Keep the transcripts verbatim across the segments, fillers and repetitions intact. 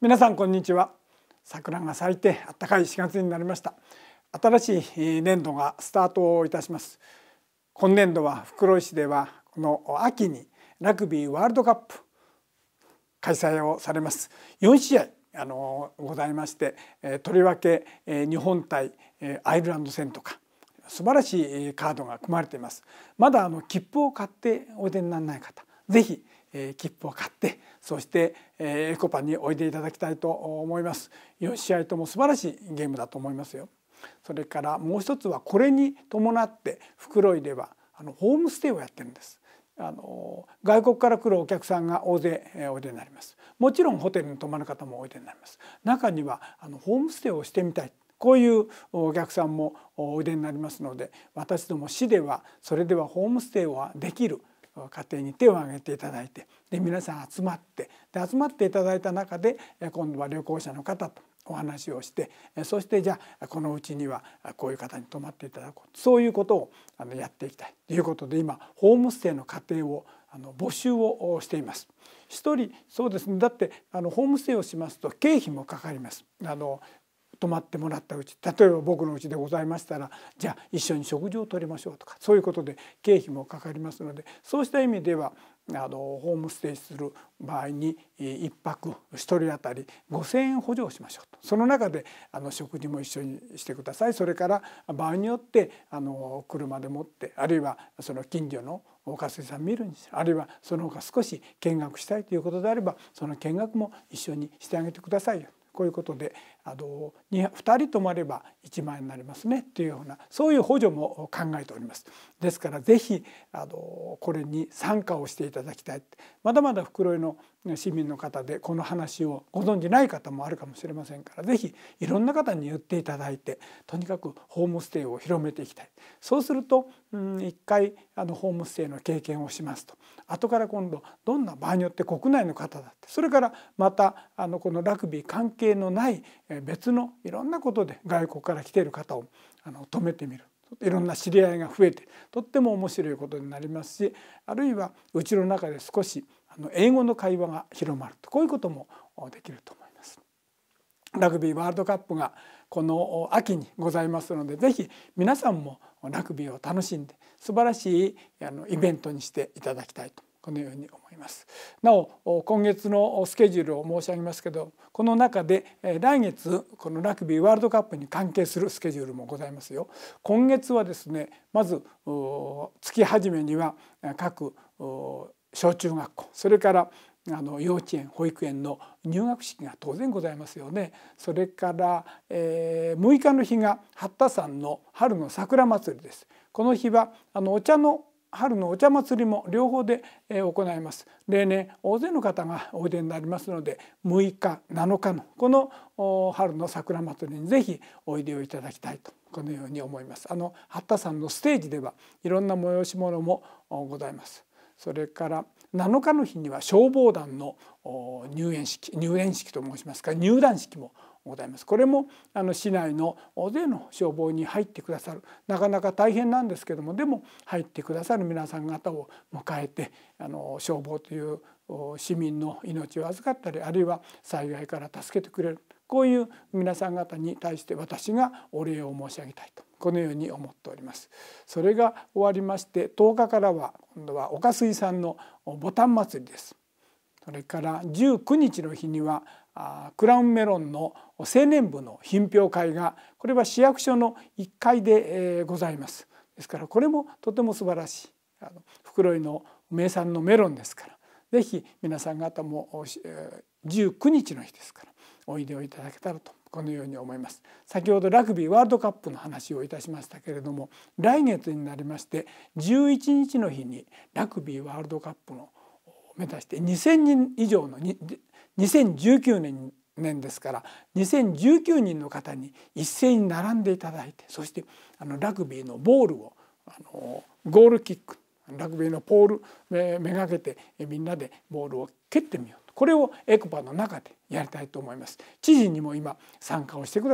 皆さんこんにちは。桜が咲いて暖かいしがつになりました。新しい年度がスタートいたします。今年度は袋井市ではこの秋にラグビーワールドカップ開催をされます。よんしあいあのございまして、とりわけ日本対アイルランド戦とか素晴らしいカードが組まれています。まだあの切符を買っておいでにならない方、ぜひ切符を買ってそしてエコパにおいでいただきたいと思います。よんしあいとも素晴らしいゲームだと思いますよ。それからもう一つはこれに伴って袋井ではあのホームステイをやってるんです。あの外国から来るお客さんが大勢おいでになります。もちろんホテルに泊まる方もおいでになります。中にはあのホームステイをしてみたい、こういうお客さんもおいでになりますので、私ども市ではそれではホームステイはできる家庭に手を挙げていただいて、で皆さん集まってで集まっていただいた中で今度は旅行者の方とお話をして、そしてじゃあこのうちにはこういう方に泊まっていただこう、そういうことをあのやっていきたいということで、今ホームステイの家庭をあの募集をしています。一人そうですね、だってあのホームステイをしますと経費もかかります。あの泊まってもらったうち、例えば僕のうちでございましたら、じゃあ一緒に食事をとりましょうとか、そういうことで経費もかかりますので、そうした意味ではあのホームステイする場合にいっぱくひとり当たりごせんえん補助をしましょうと。その中であの食事も一緒にしてください。それから場合によってあの車でもって、あるいはその近所の岡水さん見るにしろ、あるいはその他少し見学したいということであれば、その見学も一緒にしてあげてくださいよ。こういうことであのふたり泊まればいちまんえんになりますねというような、そういう補助も考えております。ですからぜひあのこれに参加をしていただきたい。まだまだ袋井の市民の方でこの話をご存じない方もあるかもしれませんから、ぜひいろんな方に言っていただいて、とにかくホームステイを広めていきたい。そうすると一回あのホームステイの経験をしますと、後から今度どんな場合によって国内の方だって、それからまたあのこのラグビー関係のない別のいろんなことで外国から来ている方をあの止めてみる、いろんな知り合いが増えてとっても面白いことになりますし、あるいはうちの中で少しあの英語の会話が広まると、こういうこともできると思います。ラグビーワールドカップがこの秋にございますので、ぜひ皆さんもラグビーを楽しんで素晴らしいあのイベントにしていただきたいと、このように思います。なお今月のスケジュールを申し上げますけど、この中で来月このラグビーワールドカップに関係するスケジュールもございますよ。今月はですね、まず月始めには各小中学校、それからあの幼稚園保育園の入学式が当然ございますよね。それから、えー、むいかの日が八田山の春の桜祭りです。この日はあのお茶の春のお茶祭りも両方で行います。例年大勢の方がおいでになりますので、むいかなのかのこの春の桜祭りにぜひおいでをいただきたいと、このように思います。あの八田山のステージではいろんな催し物もございます。それからなのかの日には消防団の入園式入園式と申しますか、入団式もございます。これもあの市内の大勢の消防に入ってくださる、なかなか大変なんですけども、でも入ってくださる皆さん方を迎えて、あの消防という市民の命を預かったり、あるいは災害から助けてくれる、こういう皆さん方に対して私がお礼を申し上げたいと、このように思っております。それが終わりまして、とおかからは今度は岡水さんのボタン祭りです。それからじゅうくにちの日にはクラウンメロンの青年部の品評会が、これは市役所のいっかいでございます。ですからこれもとても素晴らしいあの袋井の名産のメロンですから、ぜひ皆さん方もじゅうくにちの日ですからおいでをいただけたらと、このように思います。先ほどラグビーワールドカップの話をいたしましたけれども、来月になりましてじゅういちにちの日にラグビーワールドカップの目指してにせんにん以上のにせんじゅうきゅうねんですからにせんじゅうきゅうにんの方に一斉に並んでいただいて、そしてあのラグビーのボールをあのゴールキック、ラグビーのポールめめがけてみんなでボールを蹴ってみようと、これをエコパの中でやりたいと思います。知事にも今参加をしてくださいと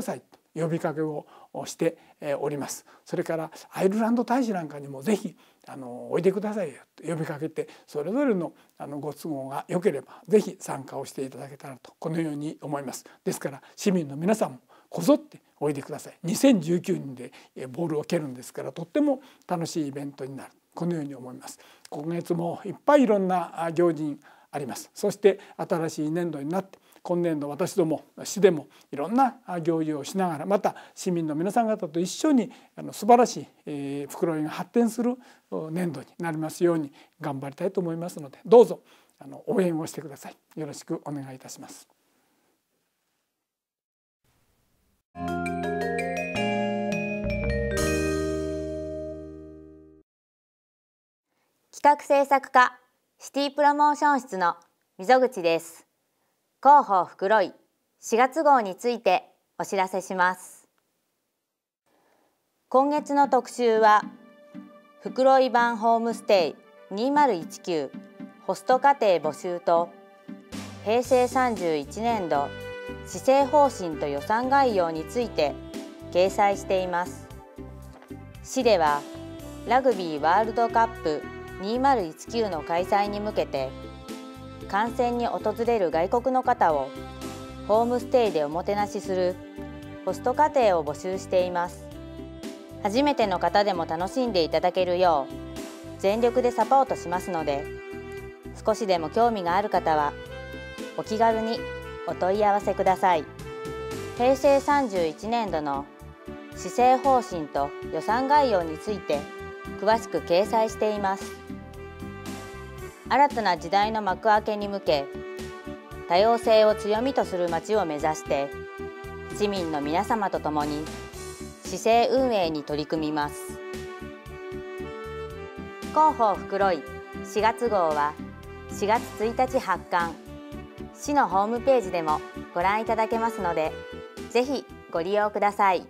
呼びかけをしております。それからアイルランド大使なんかにもぜひあのおいでくださいよと呼びかけて、それぞれのあのご都合が良ければぜひ参加をしていただけたらとこのように思います。ですから市民の皆さんもこぞっておいでください。にせんじゅうきゅうにんでボールを蹴るんですから、とっても楽しいイベントになる、このように思います。今月もいっぱいいろんな行事あります。そして新しい年度になって、今年度私ども市でもいろんな行事をしながら、また市民の皆さん方と一緒にあの素晴らしい袋井が発展する年度になりますように頑張りたいと思いますので、どうぞあの応援をしてください。よろしくお願いいたします。 企画制作課シティプロモーション室の溝口です。広報袋井しがつ号についてお知らせします。今月の特集は袋井版ホームステイにせんじゅうきゅうホスト家庭募集と平成さんじゅういちねんど施政方針と予算概要について掲載しています。市ではラグビーワールドカップにせんじゅうきゅうの開催に向けて観戦に訪れる外国の方をホームステイでおもてなしするホスト家庭を募集しています。初めての方でも楽しんでいただけるよう全力でサポートしますので、少しでも興味がある方はお気軽にお問い合わせください。平成さんじゅういちねんどの施政方針と予算概要について詳しく掲載しています。新たな時代の幕開けに向け、多様性を強みとする街を目指して市民の皆様と共に市政運営に取り組みます。広報袋井しがつ号はしがつついたち発刊、市のホームページでもご覧いただけますので、ぜひご利用ください。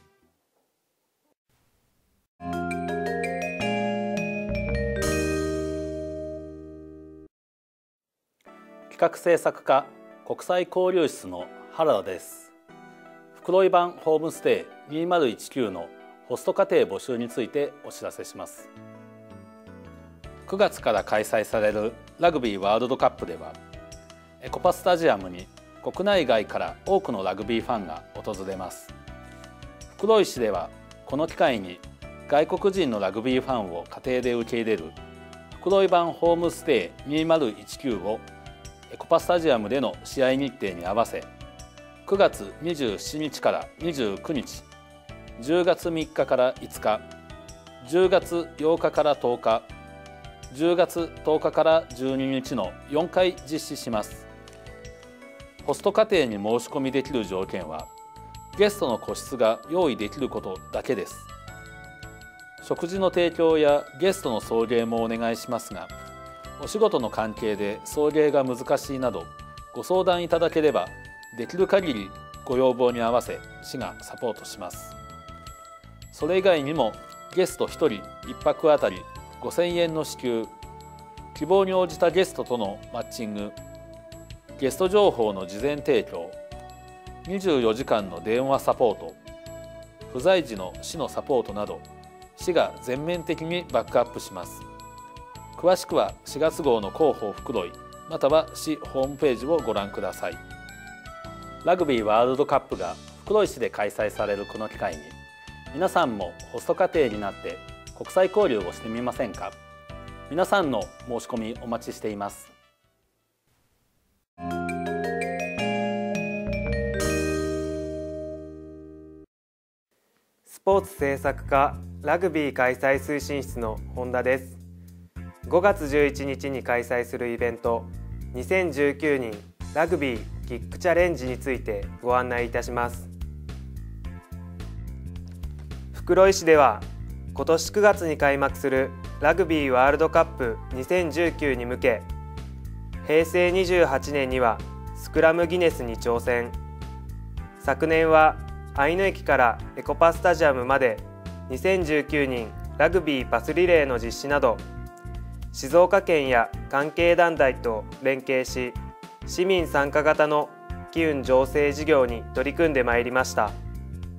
企画制作課国際交流室の原田です。袋井版ホームステイにせんじゅうきゅうのホスト家庭募集についてお知らせします。くがつから開催されるラグビーワールドカップでは、エコパスタジアムに国内外から多くのラグビーファンが訪れます。袋井市ではこの機会に外国人のラグビーファンを家庭で受け入れる袋井版ホームステイにせんじゅうきゅうをエコパスタジアムでの試合日程に合わせ、くがつにじゅうしちにちからにじゅうくにち、じゅうがつみっかからいつか、じゅうがつようかからとおか、じゅうがつとおかからじゅうににちのよんかい実施します。ホスト家庭に申し込みできる条件は、ゲストの個室が用意できることだけです。食事の提供やゲストの送迎もお願いしますが、お仕事の関係で送迎が難しいなどご相談いただければ、できる限りご要望に合わせ市がサポートします。それ以外にもゲストひとりいっぱくあたりごせんえんの支給、希望に応じたゲストとのマッチング、ゲスト情報の事前提供、にじゅうよじかんの電話サポート、不在時の市のサポートなど、市が全面的にバックアップします。詳しくはしがつ号の広報袋井または市ホームページをご覧ください。ラグビーワールドカップが袋井市で開催されるこの機会に、皆さんもホスト家庭になって国際交流をしてみませんか。皆さんの申し込みお待ちしています。 スポーツ政策課ラグビー開催推進室の本田です。ごがつじゅういちにちに開催するイベントにせんじゅうきゅうにんラグビーキックチャレンジについてご案内いたします。袋井市では今年くがつに開幕するラグビーワールドカップにせんじゅうきゅうに向け、へいせいにじゅうはちねんにはスクラムギネスに挑戦、昨年は愛野駅からエコパスタジアムまでにせんじゅうきゅうにんラグビーパスリレーの実施など、静岡県や関係団体と連携し、市民参加型の機運醸成事業に取り組んでまいりました。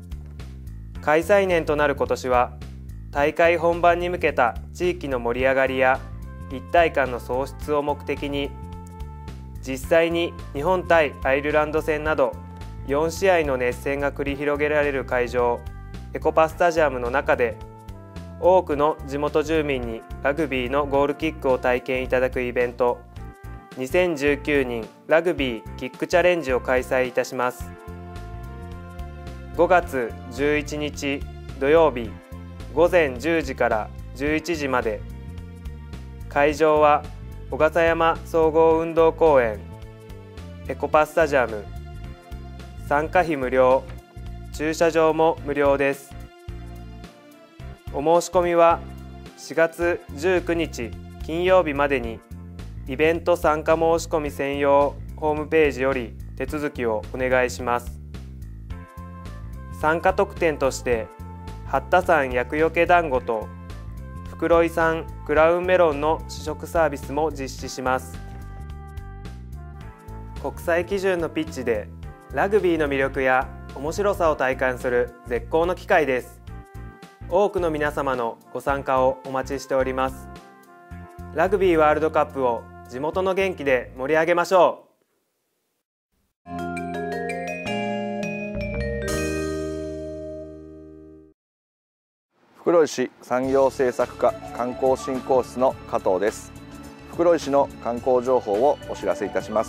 開催年となる今年は、大会本番に向けた地域の盛り上がりや一体感の創出を目的に、実際に日本対アイルランド戦などよんしあいの熱戦が繰り広げられる会場、エコパスタジアムの中で、多くの地元住民にラグビーのゴールキックを体験いただくイベント、にせんじゅうきゅうにんラグビーキックチャレンジを開催いたします。ごがつじゅういちにち土曜日ごぜんじゅうじからじゅういちじまで。会場は小笠山総合運動公園エコパスタジアム。参加費無料、駐車場も無料です。お申し込みはしがつじゅうくにち金曜日までにイベント参加申し込み専用ホームページより手続きをお願いします。参加特典として八田山厄除け団子と袋井産クラウンメロンの試食サービスも実施します。国際基準のピッチでラグビーの魅力や面白さを体感する絶好の機会です。多くの皆様のご参加をお待ちしております。ラグビーワールドカップを地元の元気で盛り上げましょう。 袋井市産業政策課観光振興室の加藤です。袋井市の観光情報をお知らせいたします。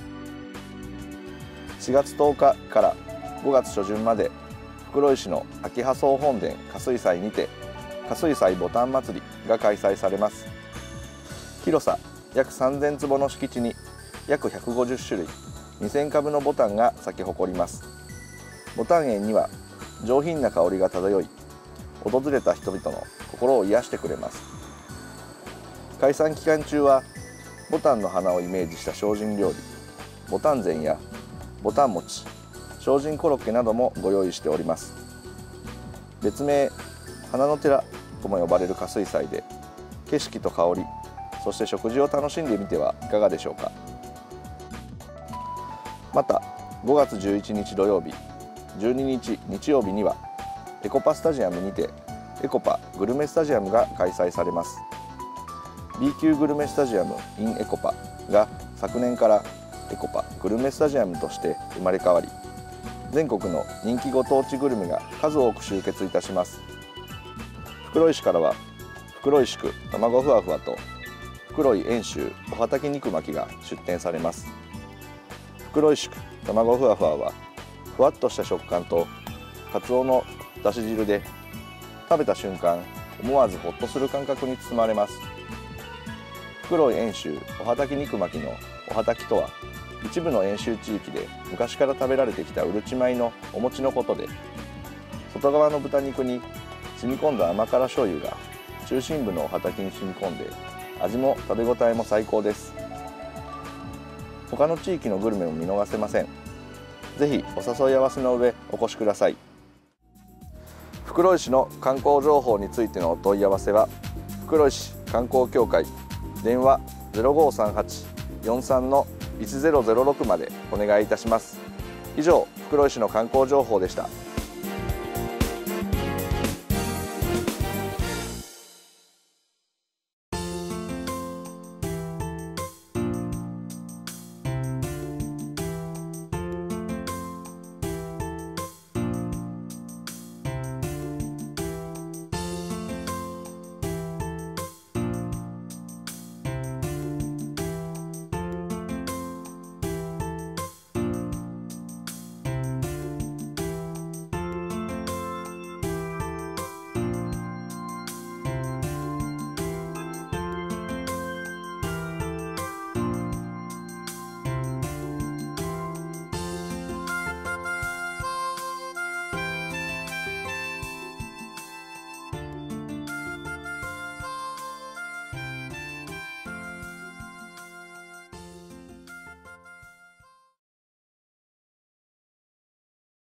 しがつとおかからごがつしょじゅんまで、袋井市の秋葉総本殿加水祭にて加水祭ぼたん祭りが開催されます。広さ約さんぜんつぼの敷地に約ひゃくごじゅっしゅるいにせんかぶのボタンが咲き誇ります。ボタン園には上品な香りが漂い、訪れた人々の心を癒してくれます。開催期間中はボタンの花をイメージした精進料理、ボタン膳やボタン餅、精進コロッケなどもご用意しております。別名花の寺とも呼ばれる加水祭で、景色と香り、そして食事を楽しんでみてはいかがでしょうか。またごがつじゅういちにち土曜日、じゅうににち日曜日にはエコパスタジアムにてエコパグルメスタジアムが開催されます。 ビー 級グルメスタジアム in エコパが昨年からエコパグルメスタジアムとして生まれ変わり、全国の人気ご当地グルメが数多く集結いたします。袋井市からは袋井宿卵ふわふわと袋井遠州おはたき肉巻きが出店されます。袋井宿卵ふわふわはふわっとした食感とかつおのだし汁で食べた瞬間思わずホッとする感覚に包まれます。袋井遠州おはたき肉巻きのおはたきとは、一部の遠州地域で昔から食べられてきたうるち米のお餅のことで、外側の豚肉に染み込んだ甘辛醤油が中心部のおはたきに染み込んで、味も食べ応えも最高です。他の地域のグルメも見逃せません。ぜひお誘い合わせの上お越しください。袋井市の観光情報についてのお問い合わせは、袋井市観光協会電話 ゼロごさんはち よんさん のいちゼロゼロろくまでお願いいたします。以上、袋井市の観光情報でした。